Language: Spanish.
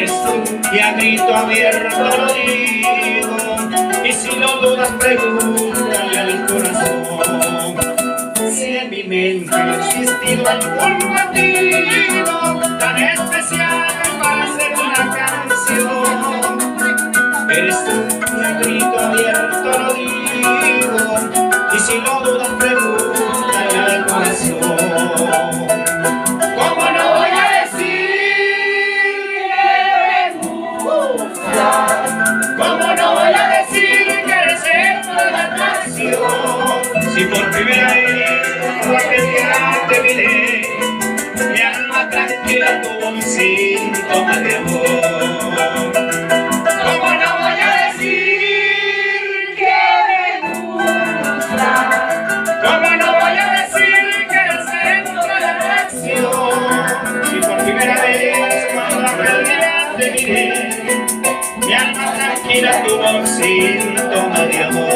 eres tú y a grito abierto lo digo, y si lo dudas pregúntale al corazón. Si en mi mente ha existido algún motivo tan especial para hacer una canción, eres tú y a grito abierto lo digo, y si lo dudas pregúntale al corazón. ¿Cómo no voy a decir que me gusta? ¿Cómo no voy a decir que eres centro de la atracción? Si por primera vez cuando aquel día te miré, mi alma tranquila tuvo un síntoma de amor. ¿Cómo no voy a decir que me gusta? ¿Cómo no voy a decir que eres centro de la atracción? Si por primera vez cuando aquel día te miré, mi alma tranquila tuvo un síntoma de amor.